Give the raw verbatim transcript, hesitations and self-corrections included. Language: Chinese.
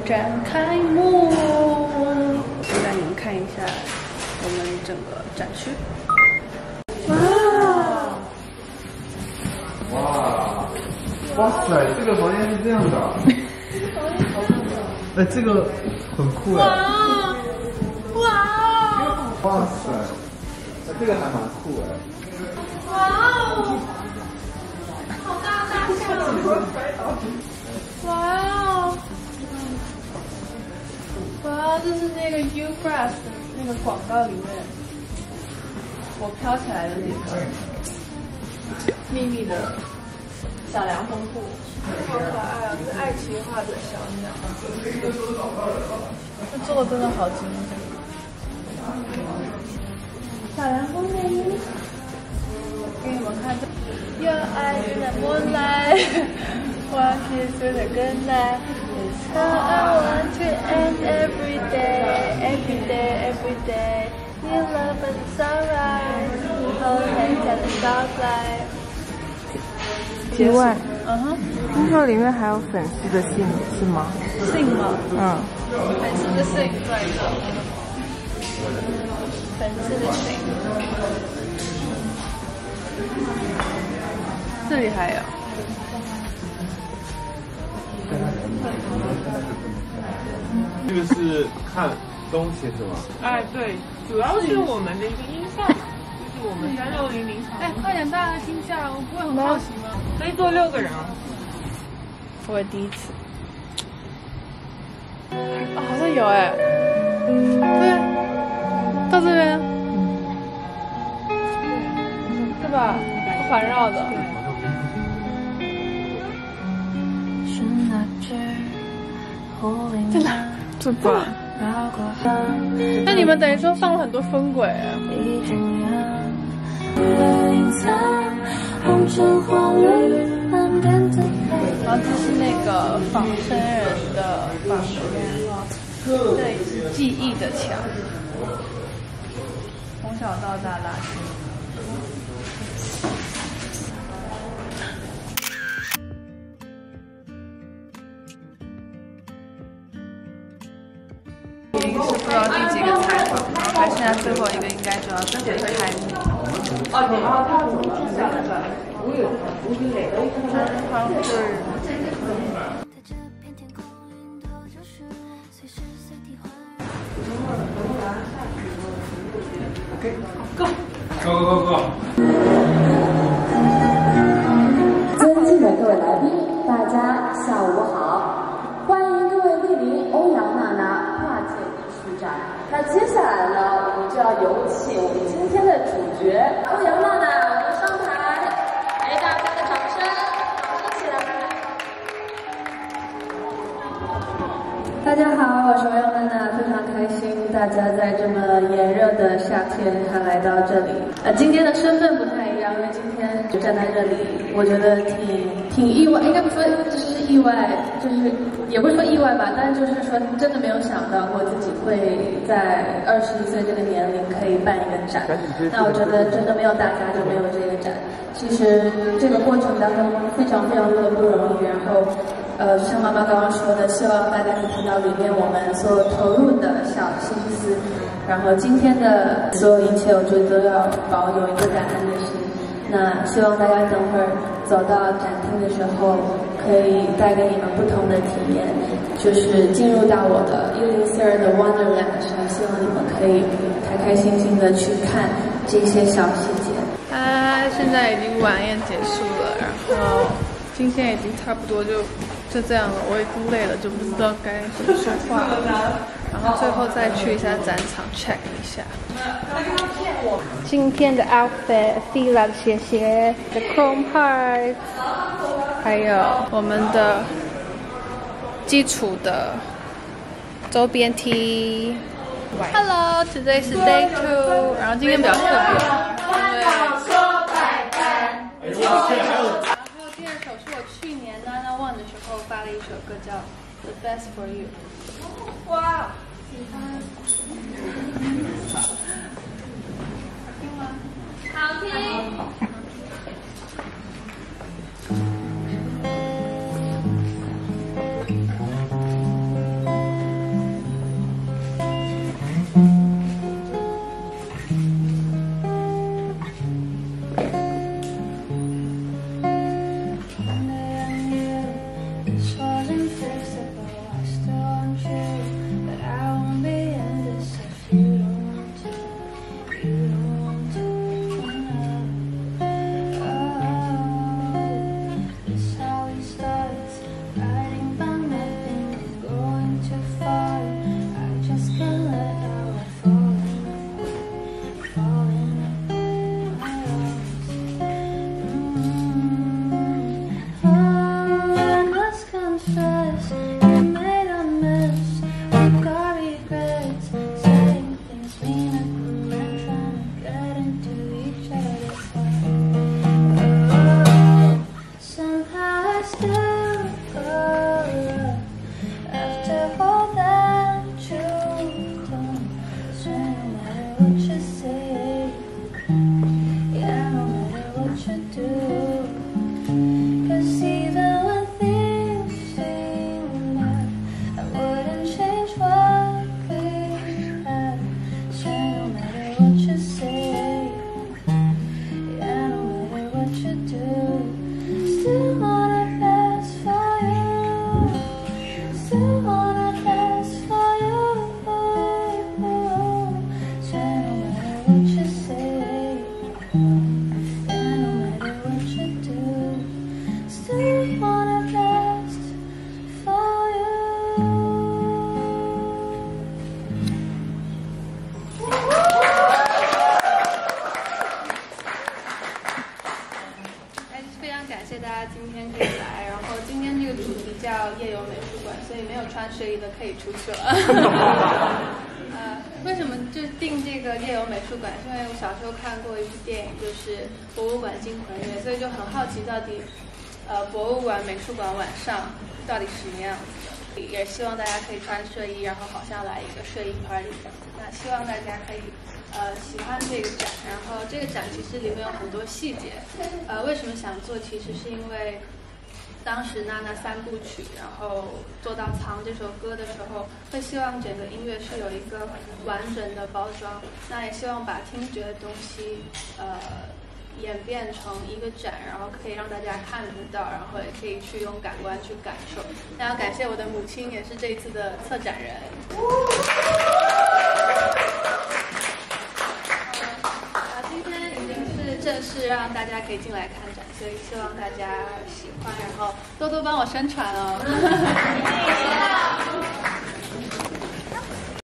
展开幕。我带你们看一下我们整个展区。哇！ 哇！哇塞，这个房间是这样的、啊。哎，这个很酷哎！ 哇！哇！ 哇塞，哎，这个还蛮酷哎！ 哇哦！好大大象！哇哦！哇，这是那个 Ugrass 那个广告里面我飘起来的那个秘密的小凉风裤，好可爱啊！是爱奇画的小鸟，这做的真的好精致。小凉风内衣，给你们看这。Your eyes in the moonlight, one kiss with a good night. It's how I want to end every day, every day, every day. You love and sunrise, hold hands at the starlight. 意外， 嗯哼， 听说里面还有粉丝的信是吗？ 信吗？ 嗯， 粉丝的信在这，粉丝的信。这里还有。 这个是看东西是吗？ 哎，对，主要是我们的一个音效，就是我们三六零零。哎，快点，大家听一下，我不会很好奇吗？可以坐六个人啊。 我第一次。啊、哦，好像有哎。对，到这边，对吧？环绕的。在哪？ 这吧。 那你们等于说放了很多分轨啊。然后这是那个仿生人的房间，对，是记忆的墙，从小到大拉近。已经是不知道第几个采访了，还剩下最后一个，应该就要准备开幕。哦，对啊，他怎么去下来？我有，我有哪个？真好吃。OK， go go go go。 尊敬的各位来宾，大家下午好，欢迎各位莅临欧阳娜娜跨界艺术展。那接下来呢，我们就要有请我们今天的主角欧阳娜娜，我们上台，给大家的掌声，掌声起来！大家好，我是欧阳娜娜，非常开心大家在这么炎热的夏天还来到这里。呃，今天的身份不太一样，因为今天就站在这里，我觉得挺挺意外，应该不说就是意外，就是也不是说意外吧，但是就是说真的没有想到过自己会在二十一岁这个年龄可以办一个展。那我觉得真的没有大家就没有这个展。其实这个过程当中非常非常多的不容易，然后呃，就像妈妈刚刚说的，希望大家可以看到里面我们所投入的小心思。然后今天的所有一切，我觉得都要保有一个感恩的心。那希望大家等会儿走到展厅的时候，可以带给你们不同的体验。就是进入到我的一零四二的 Wonderland 的时候，希望你们可以开开心心的去看这些小细节。 啊，现在已经晚宴结束了，然后今天已经差不多就就这样了，我已经累了，就不知道该怎么说话了。然后最后再去一下展场 check 一下。今天的 outfit Fila 的鞋鞋的 Chrome Hearts， 还有我们的基础的周边 T。Hello， today is day two， 然后今天比较特别，因为然后第二首是我去年 Nana One 的时候发了一首歌叫 The Best for You。哇，喜欢。好听吗？好听。 say. Yeah, no matter what you do. 'Cause even when things seem bad, I wouldn't change what we had. So no matter what you say, yeah, no matter what you do, still wanna best for you. Still wanna best for you. So no matter what you say, yeah, no matter what you do, still wanna best for you. 哎，非常感谢大家今天可以来，然后今天这个主题叫夜游美术馆，所以没有穿睡衣的可以出去了。呃，为什么就定这个夜游美术馆？是因为我小时候看过一部电影，就是《博物馆惊魂夜》，所以就很好奇到底，呃，博物馆、美术馆晚上到底什么样子的。也希望大家可以穿睡衣，然后好像来一个睡衣 party 这样子。那希望大家可以呃喜欢这个展，然后这个展其实里面有很多细节。呃，为什么想做？其实是因为当时娜娜三部曲，然后做到《藏》这首歌的时候，会希望整个音乐是有一个完整的包装。那也希望把听觉的东西，呃。演变成一个展，然后可以让大家看得到，然后也可以去用感官去感受。那要感谢我的母亲，也是这一次的策展人。啊，今天已经是正式让大家可以进来看展，所以希望大家喜欢，然后多多帮我宣传哦。